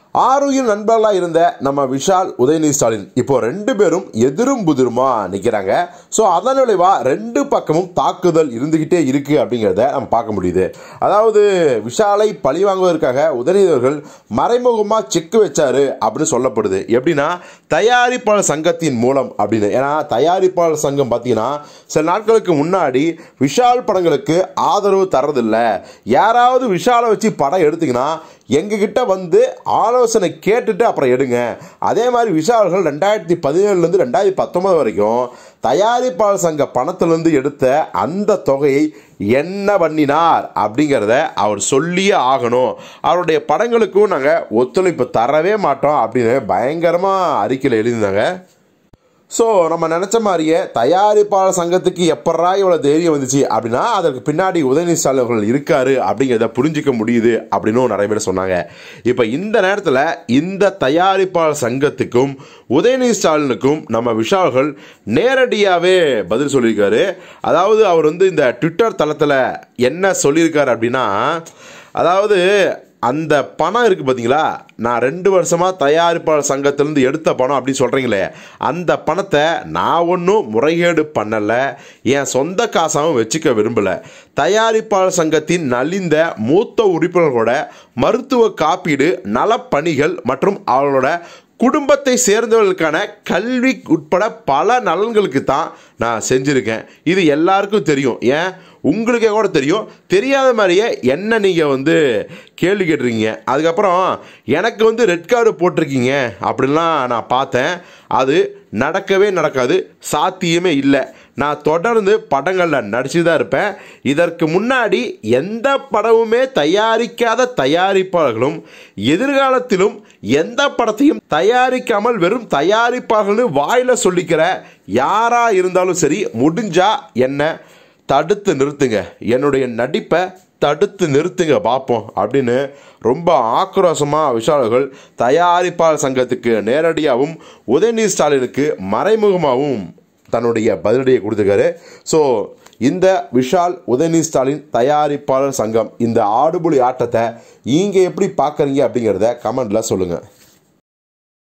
ஆரோக்கிய நண்பர்களா இருந்த நம்ம விஷால், உதயநிதி ஸ்டாலின் இப்போ ரெண்டு பேரும் எதிரும் புதிருமா நிற்கிறாங்க. ஸோ அதன் விளைவா ரெண்டு பக்கமும் தாக்குதல் இருந்துகிட்டே இருக்கு அப்படிங்கிறத நம்ம பார்க்க முடியுது. அதாவது விஷாலை பழி வாங்குவதற்காக உதயநிதி அவர்கள் மறைமுகமாக செக் வச்சாரு அப்படின்னு சொல்லப்படுது. எப்படின்னா தயாரிப்பாளர் சங்கத்தின் மூலம் அப்படின்னு. ஏன்னா தயாரிப்பாளர் சங்கம் பார்த்தீங்கன்னா சில நாட்களுக்கு முன்னாடி விஷால் படங்களுக்கு ஆதரவு தரதில்லை, யாராவது விஷாலை வச்சு படம் எடுத்தீங்கன்னா எங்ககிட்ட வந்து ஆலோசனை கேட்டுட்டு அப்புறம் எடுங்க. அதே மாதிரி விஷால்கள் 2017 2019 வரைக்கும் தயாரிப்பாளர் சங்க பணத்திலிருந்து எடுத்த அந்த தொகையை என்ன பண்ணினார் அப்படிங்கிறத அவர் சொல்லியே ஆகணும். அவருடைய படங்களுக்கும் நாங்கள் ஒத்துழைப்பு தரவே மாட்டோம் அப்படின்னு பயங்கரமாக அறிக்கையில் எழுதியிருந்தாங்க. ஸோ நம்ம நினச்ச மாதிரியே தயாரிப்பாளர் சங்கத்துக்கு எப்படா இவ்வளோ தைரியம் வந்துச்சு அப்படின்னா அதற்கு பின்னாடி உதயநிதி ஸ்டாலின் அவர்கள் இருக்காரு அப்படிங்கிறத புரிஞ்சிக்க முடியுது அப்படின்னு நிறைய பேர் சொன்னாங்க. இப்போ இந்த நேரத்தில் இந்த தயாரிப்பாளர் சங்கத்துக்கும் உதயநிதி ஸ்டாலினுக்கும் நம்ம விஷால்கள் நேரடியாகவே பதில் சொல்லியிருக்காரு. அதாவது அவர் வந்து இந்த ட்விட்டர் தளத்தில் என்ன சொல்லியிருக்காரு அப்படின்னா, அதாவது அந்த பணம் இருக்குது பார்த்தீங்களா, நான் 2 வருஷமாக தயாரிப்பாளர் சங்கத்திலேருந்து எடுத்த பணம் அப்படின்னு சொல்கிறீங்களே, அந்த பணத்தை நான் ஒன்றும் முறைகேடு பண்ணலை, என் சொந்த காசாகவும் வச்சுக்க விரும்பலை. தயாரிப்பாளர் சங்கத்தின் நலிந்த மூத்த உறுப்பினர்களோட மருத்துவ காப்பீடு, நலப்பணிகள் மற்றும் அவர்களோட குடும்பத்தை சேர்ந்தவர்களுக்கான கல்வி உட்பட பல நலன்களுக்கு தான் நான் செஞ்சுருக்கேன். இது எல்லாருக்கும் தெரியும், ஏன் உங்களுக்கே கூட தெரியும். தெரியாத மாதிரியே என்ன நீங்கள் வந்து கேள்வி கேட்டுருக்கீங்க. அதுக்கப்புறம் எனக்கு வந்து ரெட் கார்டு போட்டிருக்கீங்க அப்படின்லாம் நான் பார்த்தேன். அது நடக்கவே நடக்காது, சாத்தியமே இல்லை. நான் தொடர்ந்து படங்களில் நடிச்சு தான் இருப்பேன். இதற்கு முன்னாடி எந்த படமுமே தயாரிக்காத தயாரிப்பாளர்களும் எதிர்காலத்திலும் எந்த படத்தையும் தயாரிக்காமல் வெறும் தயாரிப்பாளர்கள் வாயில் சொல்லிக்கிற யாராக இருந்தாலும் சரி, முடிஞ்சா என்ன தடுத்து நிறுத்துங்க, என்னுடைய நடிப்பை தடுத்து நிறுத்துங்க பார்ப்போம் அப்படின்னு ரொம்ப ஆக்ரோஷமாக விஷால்கள் தயாரிப்பாளர் சங்கத்துக்கு நேரடியாகவும் உதயநிதி ஸ்டாலினுக்கு மறைமுகமாகவும் தன்னுடைய பதிலடியை கொடுத்துருக்காரு. ஸோ இந்த விஷால் உதயநிதி ஸ்டாலின் தயாரிப்பாளர் சங்கம் இந்த ஆடுபுலி ஆட்டத்தை நீங்கள் எப்படி பார்க்குறீங்க அப்படிங்கிறத கமெண்டில் சொல்லுங்கள்.